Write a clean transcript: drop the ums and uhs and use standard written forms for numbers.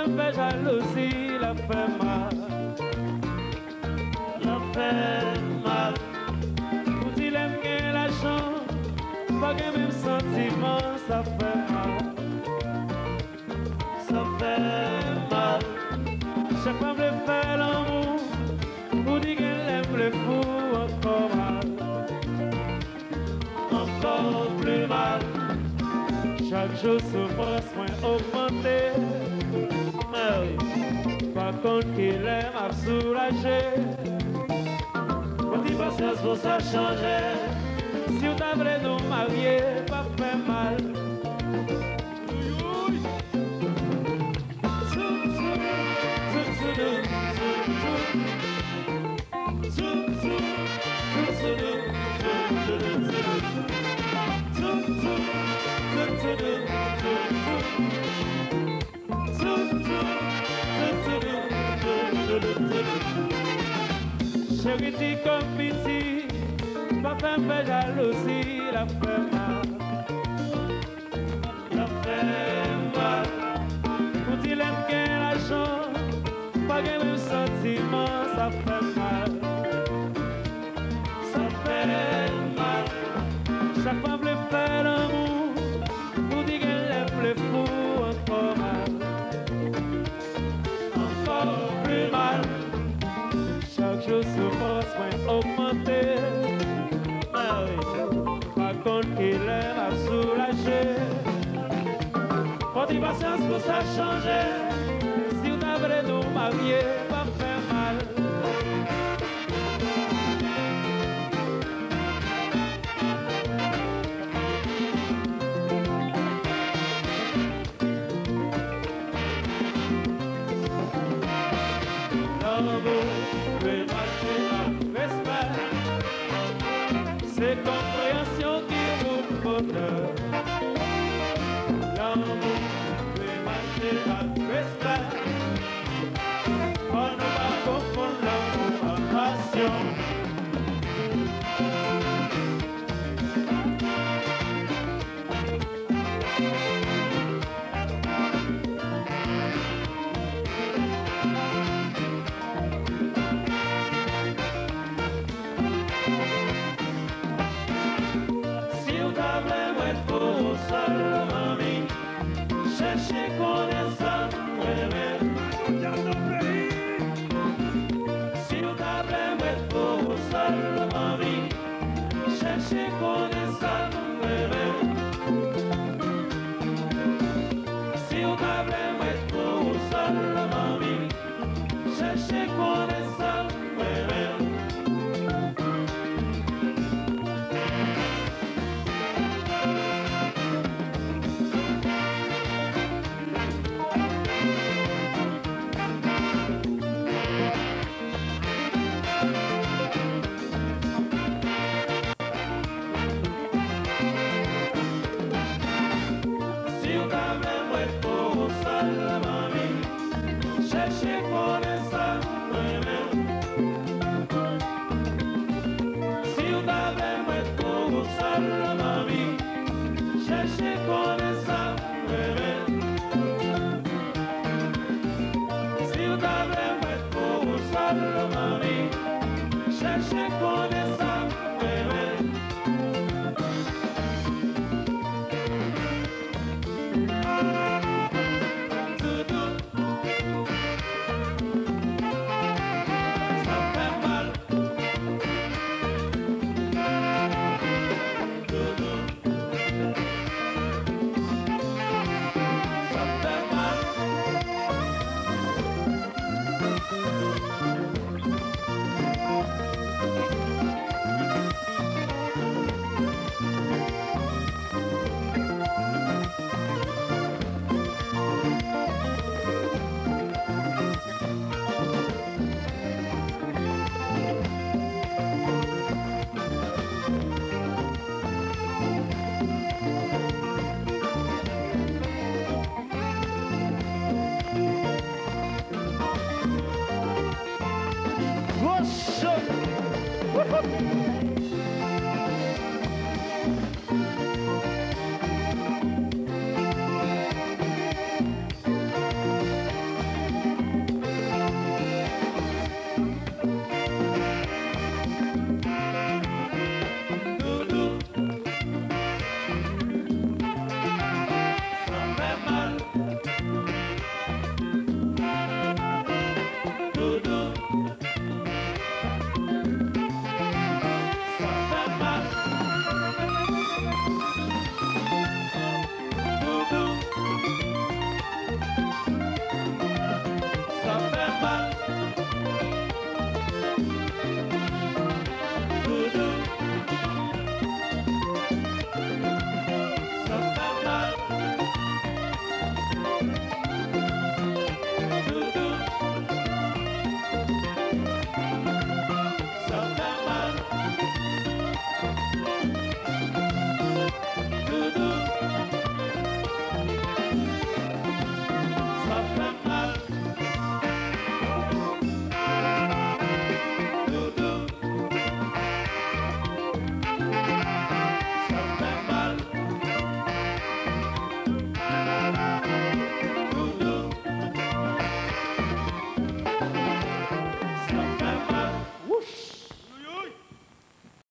fait me fait jalousie, la fait mal. La fait mal. Pour dire aime bien la chance, pas que même sentiment, ça fait mal. Ça fait mal. Chaque femme le fait l'amour, pour dire qu'elle aime le fou, encore mal. Encore plus mal. Chaque jour souffrance moins augmentée. Mais oui, par contre qu'il aime à soulager. Petit patience pour ça changer. Si vous t'avez nous marier, pas fait mal. Chérie, dis comme pitié, pas fait me jalousie, la fait mal. La fait mal. Pour dire l'aime qu'elle a chance, pas qu'elle même sentiment, ça fait mal. Ça fait mal. Chaque femme le fait l'amour, pour dire qu'elle aime le fou, encore mal. Encore plus mal. Chaque jour souffrance moins augmentée. Ah oui, par contre qu'il aime à soulager. Faut dire patience pour ça changer. Si vous avez nous marier, pas faire mal. L'amour peut marcher à respect. C'est compréhension qui vous bonheur. L'amour peut marcher à respect. On ne va pas confondre l'amour en passion. Seulement mi, cherchez connaissance, si vous avez pour seulement mi, cherchez connaissance, si vous avez pour seulement mi, cherchez connaissance, What's up?